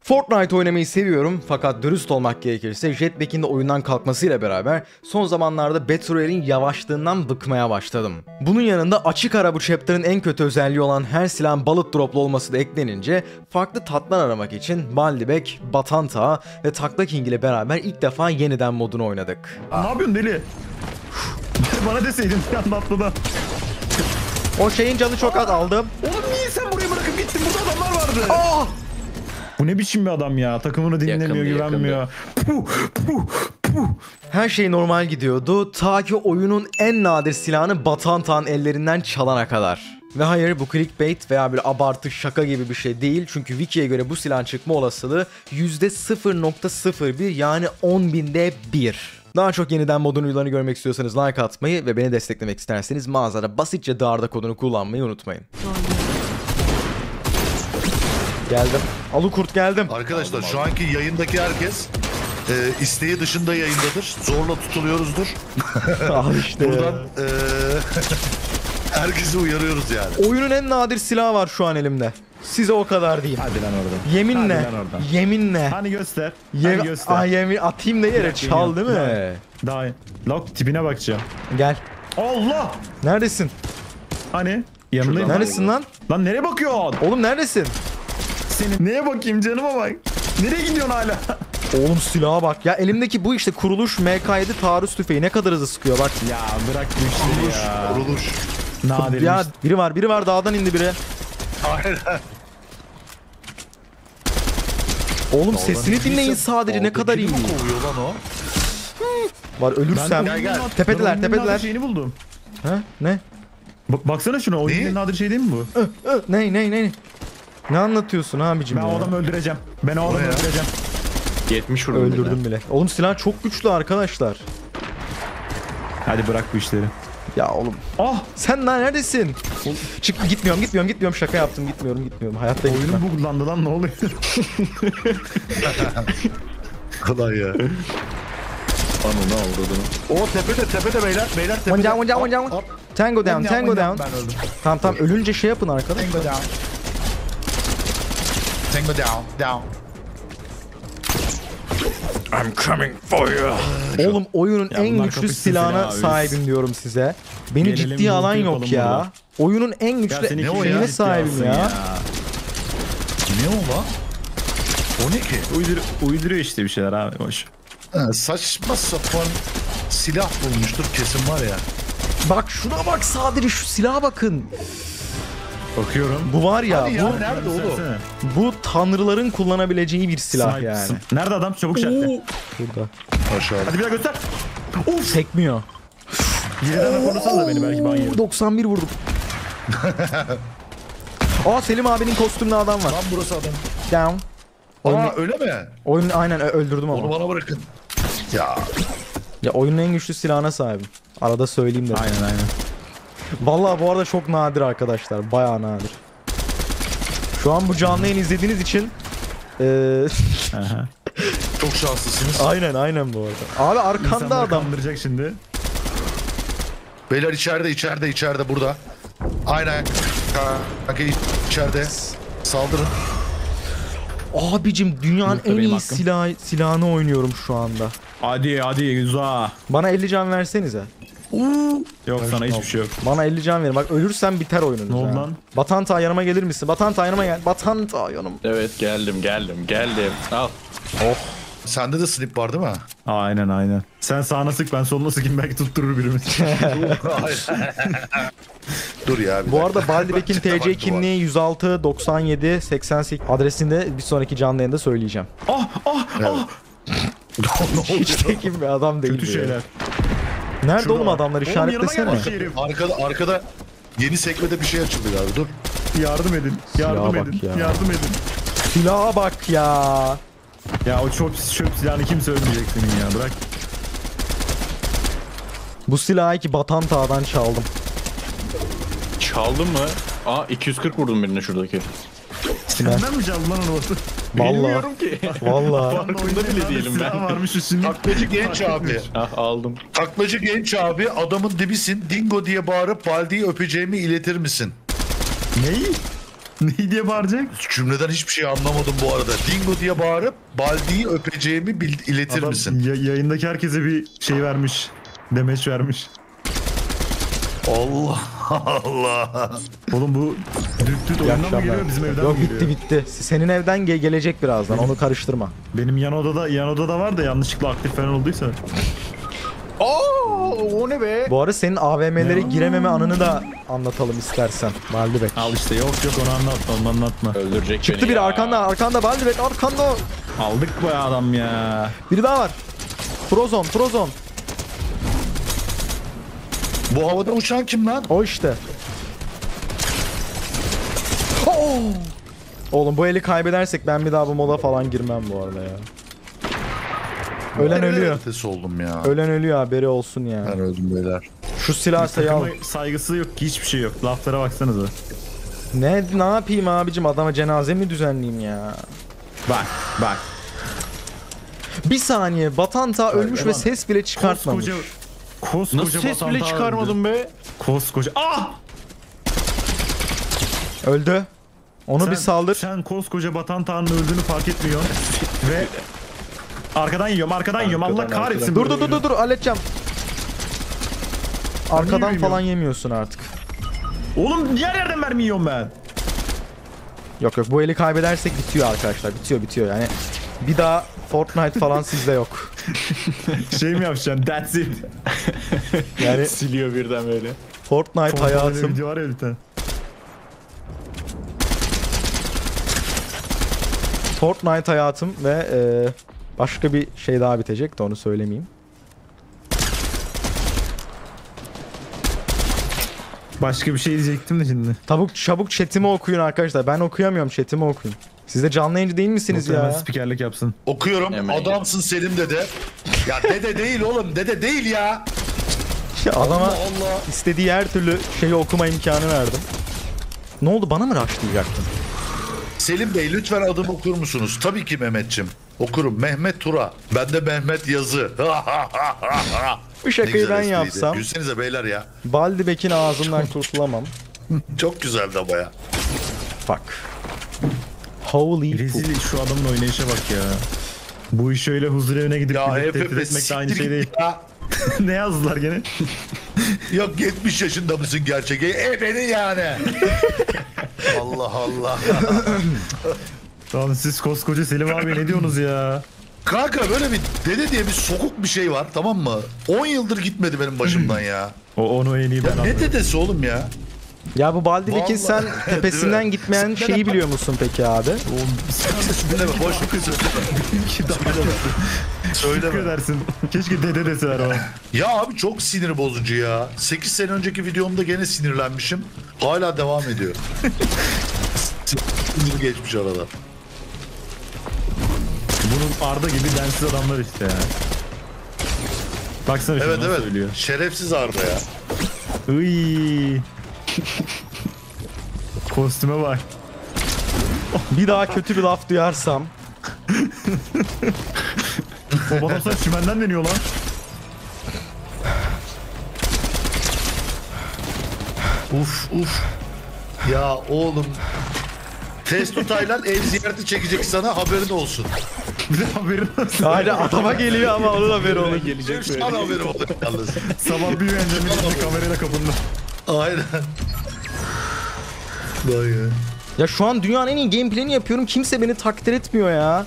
Fortnite oynamayı seviyorum fakat dürüst olmak gerekirse Jetpack'in de oyundan kalkmasıyla beraber son zamanlarda Battle Royale'in yavaşlığından bıkmaya başladım. Bunun yanında açık ara bu chapter'ın en kötü özelliği olan her silahın bullet drop'lu olması da eklenince farklı tatlar aramak için Baldibek, Batanta ve Takla King ile beraber ilk defa yeniden modunu oynadık. Ne yapıyorsun deli? Bana deseydin anlatmadan. O şeyin canı çok az aldım. Oğlum niye sen burayı bırakıp gittin? Burada adamlar vardı. Aa! Bu ne biçim bir adam ya? Takımını dinlemiyor, güvenmiyor. Puh, puh, puh. Her şey normal gidiyordu ta ki oyunun en nadir silahını Batanta'nın ellerinden çalana kadar. Ve hayır, bu clickbait veya bir abartı şaka gibi bir şey değil, çünkü Wiki'ye göre bu silahın çıkma olasılığı %0.01 yani 10.000'de 1. Daha çok yeniden modun videolarını görmek istiyorsanız like atmayı ve beni desteklemek isterseniz mağazada basitçe Darda kodunu kullanmayı unutmayın. Geldim. Alukurt geldim. Arkadaşlar şu anki yayındaki herkes isteği dışında yayındadır. Zorla tutuluyoruzdur. Al işte. Buradan herkesi uyarıyoruz yani. Oyunun en nadir silahı var şu an elimde. Size o kadar diyeyim. Hadi lan oradan. Yeminle. Hadi lan oradan. Yeminle. Hani göster. Hani göster. Aa, yemin atayım da yere çal değil mi? Daha Lok tipine bakacağım. Gel. Allah! Neredesin? Hani? Yanındayım. Neredesin lan? Lan nereye bakıyorsun? Oğlum neredesin? Senin. Neye bakayım canıma bak. Nereye gidiyorsun hala? Oğlum silaha bak ya, elimdeki bu işte kuruluş MK7 taarruz tüfeği ne kadar hızlı sıkıyor bak. Ya bırak bu işleri ya. Kuruluş. Nadirmiş. Ya biri var dağdan indi biri. Aynen. Oğlum sesini dinleyin sadece, ne kadar iyi. Kovuyor lan o. Var ölürsem. Gel. Tepedeler. Şeyini buldum. Ha? Ne? Baksana şuna, oyunun nadir şey değil mi bu? Ne? Ne anlatıyorsun abicim Ben ya? o adamı öldüreceğim. Ben o adamı öldüreceğim. 70 vurdum. Öldürdüm bile. Oğlum silah çok güçlü arkadaşlar. Hadi bırak bu işleri. Ya oğlum. Ah! Sen daha neredesin? Çık, gitmiyorum, şaka yaptım, gitmiyorum. Hayatta gitmem. Oyunun buglandı lan, ne oluyor? Kolay ya. Anı ne oldu? O tepede beyler tepede. One down. Tango down. Ben öldüm. Tamam ölünce şey yapın arkadaşlar. Tango down. I'm coming for you. Oğlum oyunun Ya en bunlar güçlü kapışsın silahına seni abi. sahibim diyorum size. Beni Gelelim, ciddiye alan yumruk yok yapalım ya. burada. Oyunun en güçlü Ne o şeyine sahibim ya. Ne o lan? O ne ki? Uyduruyor işte bir şeyler abi, boş. Ha, saçma sapan silah bulmuştur kesin var ya. Bak şuna bak, sadece şu silaha bakın. Bakıyorum. Bu var ya, Hadi ya, nerede oğlum? bu tanrıların kullanabileceği bir silah Sniper'sın. yani. Nerede adam? Çabuk işaretle. Burada. Aşağı. Hadi bir daha göster. Sekmiyor. Birden konusana da beni, belki ban yerim. 91 vurdum. Aa, Selim abinin kostümlü adam var. Lan burası adam. Down. Aa öyle mi? Oyunun aynen öldürdüm ama. Onu bana bırakın. Ya. Ya oyunun en güçlü silahına sahibim. Arada söyleyeyim de. Aynen. Vallahi bu arada çok nadir arkadaşlar. Bayağı nadir. Şu an bu canlı yayın izlediğiniz için Aha. Çok şanslısınız. aynen bu arada. Abi arkanda İnsanları adam. kandıracak şimdi. Beyler içeride burada. Aynen. Kanka içeride. Saldırın. Abicim dünyanın Yoksa en benim iyi hakkım. silahını oynuyorum şu anda. Hadi güzel. Bana 50 can versenize. Yok sana hiçbir şey yok. Bana 50 can verin. Bak ölürsem biter oyununuz. Ne oldu ha. lan? Batanta yanıma gelir misin? Batanta yanıma gel. Batanta yanım. Evet geldim. Al. Sende de slip var değil mi? Aynen. Sen sağına sık, ben soluna sıkayım, belki tutturur birimiz. Hayır. Dur ya. Bu arada Baldibek'in Çifte TC bak, kimliği 106 97 88 adresinde bir sonraki canlı yayında söyleyeceğim. Evet. Hiç tekin bir adam değil. Kötü bu şeyler. ya. Nerede Şurada oğlum bak. adamlar, Oğlum yanıma işaretlesene. gel herif. Arkada yeni sekmede bir şey açıldı galiba. Dur. Yardım edin. Silaha bak ya. Yardım edin. Silaha bak ya. Ya o çöp silahını kimse ölmeyecek senin ya, bırak. Bu silahı ki Batanta'dan çaldım. Çaldın mı? Aa 240 vurdum birine şuradaki. Senden mi çaldın lan onu Batu? Vallahi. Bilmiyorum ki. Vallahi. Farkında bile değilim ben. Silah varmış üstünde. Taklacı genç abi. Ah aldım. Taklacı genç abi, adamın dibisin. Dingo diye bağırıp Baldi'yi öpeceğimi iletir misin? Neyi? Ne diye bağıracak? Cümleden hiçbir şey anlamadım bu arada. Dingo diye bağırıp Baldi'yi öpeceğimi iletir Adam misin? yayındaki herkese bir şey vermiş. Demeç vermiş. Allah Allah. Oğlum bu düt oyundan mı geliyor bizim evden Yok mi geliyor? bitti. Senin evden gelecek birazdan. Onu karıştırma. Benim yan odada var da yanlışlıkla aktif falan olduysa. O ne be? Bu arada senin AVM'lere girememe anını da anlatalım istersen. Baldibek. Al işte yok onu anlatma. Öldürecek Çıktı beni biri ya. arkanda Baldibek arkanda. Aldık bu adam ya. Biri daha var. Prozon. Bu havada uçan kim lan? O işte. Oo! Oğlum bu eli kaybedersek ben bir daha bu moda falan girmem bu arada ya. Ölen ölüyor. Ötesi oldum ya. Ölen ölüyor haberi olsun ya. Ben öldüm beyler. Şu silah sayı al. Takıma saygısı yok ki hiçbir şey yok. Laflara baksanıza. Ne yapayım abicim adama cenaze mi düzenleyeyim ya? Bak. Bir saniye Batanta ölmüş ve lan. ses bile çıkartmamış. Koskoca Nasıl ses bile Batanta çıkarmadın öldü. be? Koskoca. Ah! Öldü. Onu bir saldır. Sen koskoca Batanta'nın öldüğünü fark etmiyorsun. Ve arkadan yiyorum. Allah kahretsin. Dur halledeceğim. Arkadan yemiyorum? falan yemiyorsun artık. Oğlum diğer yerden mermi yiyorum ben. Yok bu eli kaybedersek bitiyor arkadaşlar. Bitiyor yani. Bir daha Fortnite falan sizde yok. Şey mi yapacaksın? That's it. Yani Siliyor birden böyle. Fortnite hayatım. Video var ya bir tane. Fortnite hayatım ve başka bir şey daha bitecek de onu söylemeyeyim. Başka bir şey diyecektim de şimdi. Çabuk chatimi okuyun arkadaşlar. Ben okuyamıyorum, chatimi okuyun. Siz de canlı yayıncı değil misiniz Hemen ya? spikerlik yapsın. Okuyorum. Hemen Adamsın Selim dede. Ya dede değil oğlum. Dede değil ya. Adama Allah. istediği her türlü şeyi okuma imkanı verdim. Ne oldu bana mı rushlayacaktın? Selim Bey lütfen adımı okur musunuz? Tabii ki Mehmetçim. Okurum. Mehmet Tura. Ben de Mehmet Yazı. Bu Ne şakayı güzel ben espriydi. yapsam Gülsenize beyler ya. Baldibek'in ağzından kurtulamam. Çok güzeldi ama ya. Fuck. Holy poop. Rezil şu adamın oynayışa bak ya. Bu iş öyle huzur evine gidip Ya millet tehdit Efe etmek de aynı siktir şey değil. git ya. Ne yazdılar gene? Yok 70 yaşında mısın gerçek? Beni yani. Allah Allah. Lan siz koskoca Selim abi ne diyorsunuz ya? Kanka böyle bir dede diye bir sokuk bir şey var, tamam mı? 10 yıldır gitmedi benim başımdan ya. Onu en iyi ben Ya ne anladım. dedesi oğlum ya? Ya bu Baldibek'in sen Vallahi. tepesinden Değil mi? gitmeyen şeyi biliyor musun peki abi? Söyleme boş ver. Teşekkür Söyleme. edersin. Keşke dede deseler o. Ya abi çok sinir bozucu ya. 8 sene önceki videomda gene sinirlenmişim. Hala devam ediyor. Sinir geçmiş arada. Bunun Arda gibi densiz adamlar işte ya. Baksana Evet nasıl evet. söylüyor. Şerefsiz Arda ya. Iy. Kostüme bak. Bir daha kötü bir laf duyarsam O adam sana çimenden deniyor lan. Uf uf. Ya oğlum. Testo Taylan ev ziyareti çekecek sana, haberin olsun. Bir de haberin olsun. hala adama geliyor ama onun haberi olur. Gelecek Sana haberim olur yalnız. Sabah bir uyanınca bir kamerayla kapında. Aynen. Vay ya. Ya şu an dünyanın en iyi gameplay'ini yapıyorum. Kimse beni takdir etmiyor ya.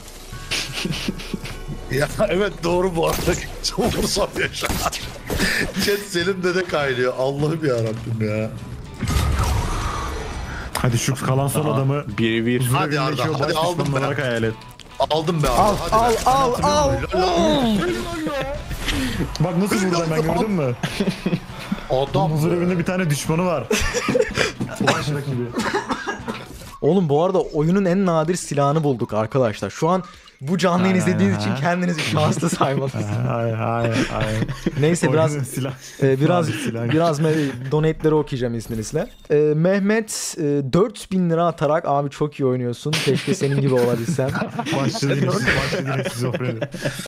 Ya evet doğru bu arada. Umursam yaşa. Chat Selim dede kaynıyor. Allah'ım yarabbim ya. Hadi şu kalan son adamı Biri bir. huzur Hadi evindeki Arda, o hadi baş aldım düşmanı ben. olarak hayal et. Aldım be abi. Al Hadi be. al. Bak nasıl vurdu hemen gördün mü? Adam. Huzur evinde bir tane düşmanı var. Baş rakibi. Oğlum bu arada oyunun en nadir silahını bulduk arkadaşlar. Şu an bu canlı yayını izlediğiniz için kendinizi şanslı saymalısınız. Hayır. Neyse biraz Oyunun silah. biraz donate'leri okuyacağım izninizle. Mehmet 4000 lira atarak abi çok iyi oynuyorsun. Keşke senin gibi olabilsem. Başladı yine şizofreni.